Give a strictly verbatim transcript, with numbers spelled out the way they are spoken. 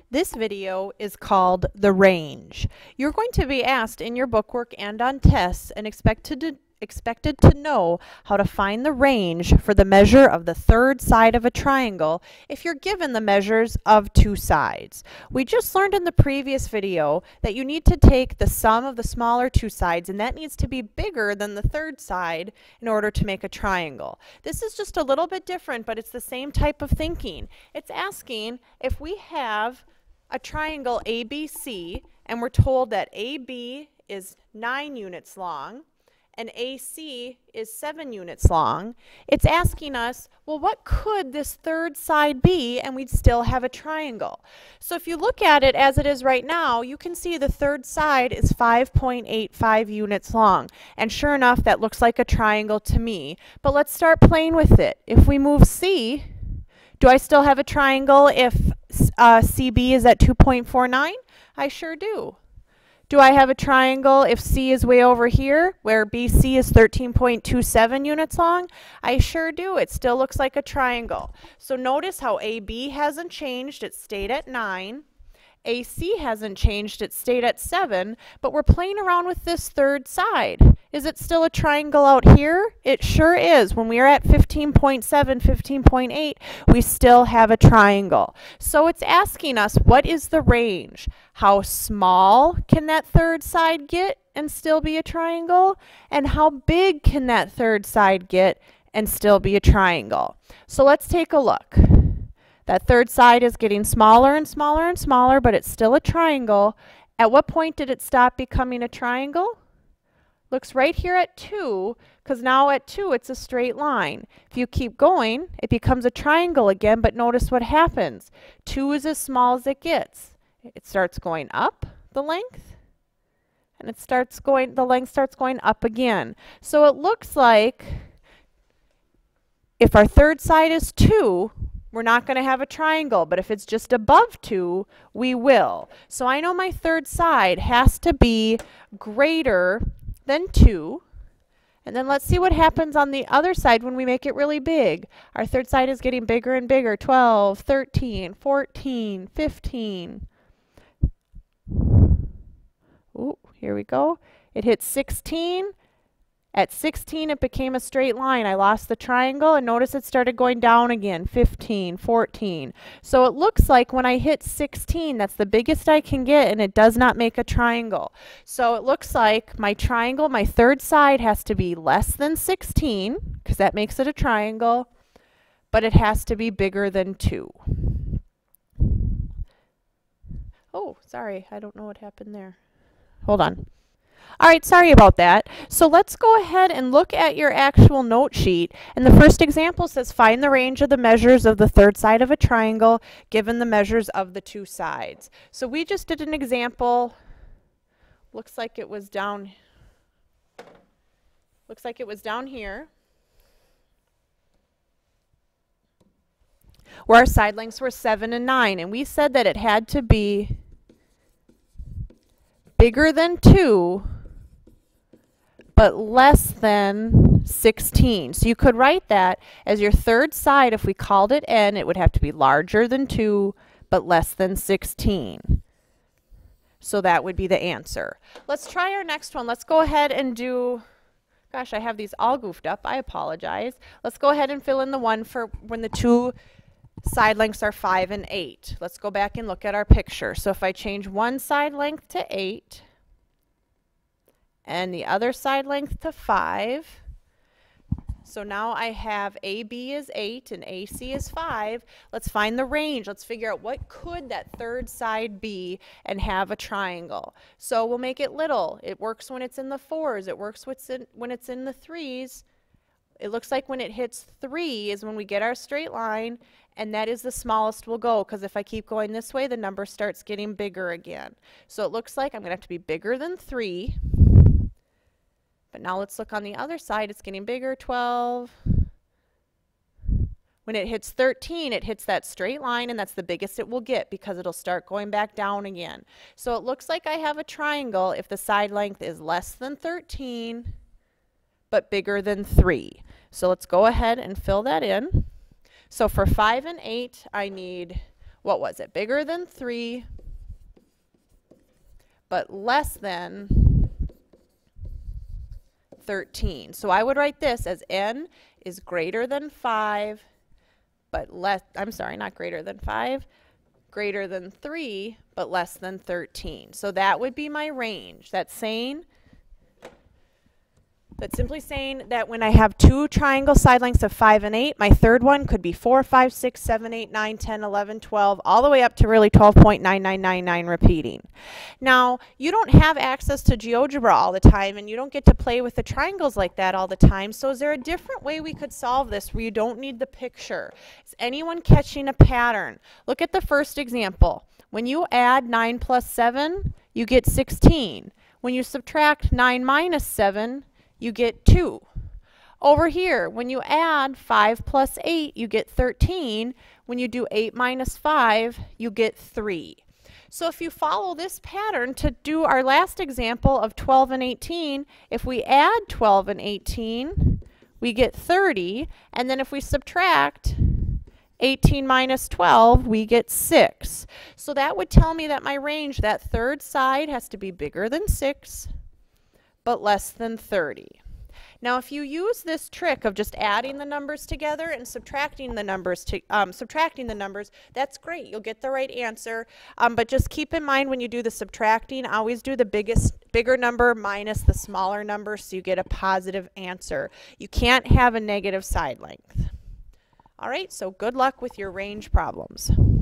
This video is called The Range. You're going to be asked in your bookwork and on tests and expected to, expected to know how to find the range for the measure of the third side of a triangle if you're given the measures of two sides. We just learned in the previous video that you need to take the sum of the smaller two sides, and that needs to be bigger than the third side in order to make a triangle. This is just a little bit different, but it's the same type of thinking. It's asking if we have a triangle A B C and we're told that A B is nine units long and A C is seven units long, it's asking us, well, what could this third side be, and we'd still have a triangle. So if you look at it as it is right now, you can see the third side is five point eight five units long, and sure enough, that looks like a triangle to me. But let's start playing with it. If we move C, do I still have a triangle if uh, C B is at two point four nine? I sure do. Do I have a triangle if C is way over here, where B C is thirteen point two seven units long? I sure do. It still looks like a triangle. So notice how A B hasn't changed. It stayed at nine. A C hasn't changed. It stayed at seven. But we're playing around with this third side. Is it still a triangle out here? It sure is. When we are at fifteen point seven, fifteen point eight, we still have a triangle. So it's asking us, what is the range? How small can that third side get and still be a triangle? And how big can that third side get and still be a triangle? So let's take a look. That third side is getting smaller and smaller and smaller, but it's still a triangle. At what point did it stop becoming a triangle? Looks right here at two, because now at two it's a straight line. If you keep going, it becomes a triangle again, but notice what happens. two is as small as it gets. It starts going up the length, and it starts going, the length starts going up again. So it looks like if our third side is two, we're not going to have a triangle, but if it's just above two, we will. So I know my third side has to be greater than two. And then let's see what happens on the other side when we make it really big. Our third side is getting bigger and bigger. twelve, thirteen, fourteen, fifteen. Ooh, here we go. It hits sixteen. At sixteen, it became a straight line. I lost the triangle, and notice it started going down again. fifteen, fourteen. So it looks like when I hit sixteen, that's the biggest I can get, and it does not make a triangle. So it looks like my triangle, my third side has to be less than sixteen, because that makes it a triangle, but it has to be bigger than two. Oh, sorry, I don't know what happened there. Hold on. All right, sorry about that. So let's go ahead and look at your actual note sheet. And the first example says, find the range of the measures of the third side of a triangle given the measures of the two sides. So we just did an example. Looks like it was down, looks like it was down here, where our side lengths were seven and nine. And we said that it had to be bigger than two, but less than sixteen. So you could write that as your third side. If we called it n, it would have to be larger than two, but less than sixteen. So that would be the answer. Let's try our next one. Let's go ahead and do, gosh, I have these all goofed up. I apologize. Let's go ahead and fill in the one for when the two side lengths are five and eight. Let's go back and look at our picture. So if I change one side length to eight and the other side length to five, so now I have A B is eight and A C is five. Let's find the range. Let's figure out what could that third side be and have a triangle. So we'll make it little. It works when it's in the fours. It works when it's in the threes. It looks like when it hits three is when we get our straight line, and that is the smallest we'll go, because if I keep going this way, the number starts getting bigger again. So it looks like I'm going to have to be bigger than three. But now let's look on the other side. It's getting bigger, twelve. When it hits thirteen, it hits that straight line, and that's the biggest it will get because it'll start going back down again. So it looks like I have a triangle if the side length is less than thirteen, but bigger than three. So let's go ahead and fill that in. So for five and eight, I need what was it? Bigger than three, but less than thirteen. So I would write this as n is greater than five, but less, I'm sorry, not greater than five, greater than three, but less than thirteen. So that would be my range. That's saying, that's simply saying that when I have two triangle side lengths of five and eight, my third one could be four, five, six, seven, eight, nine, ten, eleven, twelve, all the way up to really twelve point nine nine nine nine repeating. Now, you don't have access to GeoGebra all the time, and you don't get to play with the triangles like that all the time, so is there a different way we could solve this where you don't need the picture? Is anyone catching a pattern? Look at the first example. When you add nine plus seven, you get sixteen. When you subtract nine minus seven, you get two. Over here, when you add five plus eight, you get thirteen. When you do eight minus five, you get three. So if you follow this pattern to do our last example of twelve and eighteen, if we add twelve and eighteen, we get thirty. And then if we subtract eighteen minus twelve, we get six. So that would tell me that my range, that third side, has to be bigger than six, but less than thirty. Now, if you use this trick of just adding the numbers together and subtracting the numbers, to, um, subtracting the numbers, that's great. You'll get the right answer. Um, but just keep in mind when you do the subtracting, always do the biggest, bigger number minus the smaller number so you get a positive answer. You can't have a negative side length. All right, so good luck with your range problems.